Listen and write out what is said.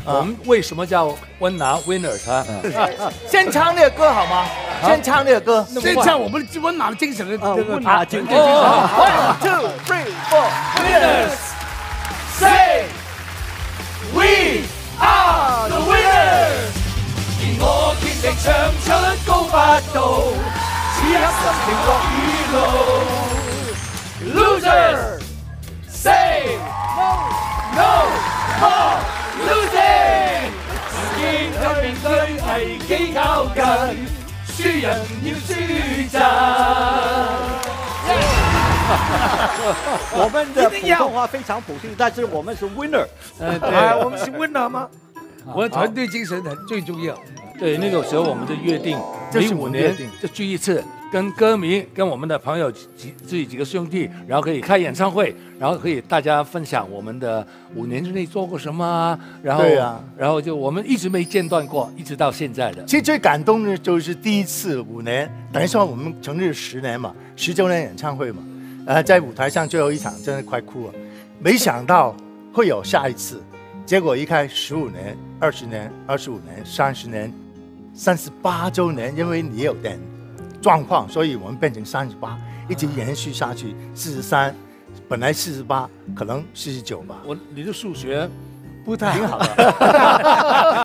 我们为什么叫温拿 Winners 啊？ 先唱那个歌好吗？先唱那个歌， 先唱我们的温拿的精神的这个温拿精神。 1 2 3 4 Winners say we are the winners。而我決定唱出高八度，此刻心情落雨露。Loser say no more losing。自己去面對危機靠近，輸人要輸陣。 我們的普通話非常普通，但是我們是 winner。 對，我們是 winner 嗎？我的團隊精神最重要。 对，那个时候我们就约定，每5年就聚一次，跟歌迷、跟我们的朋友自己几个兄弟，然后可以开演唱会，然后可以大家分享我们的5年之内做过什么啊，然后然后就我们一直没间断过，一直到现在的。 其实最感动的就是第一次5年，等于说我们成立10年嘛，10周年演唱会嘛，在舞台上最后一场真的快哭了，没想到会有下一次，结果一看15年、20年、25年、30年。38周年，因为你有点状况，所以我们变成38，一直延续下去。43，本来48，可能49吧。 你的数学不太挺好的。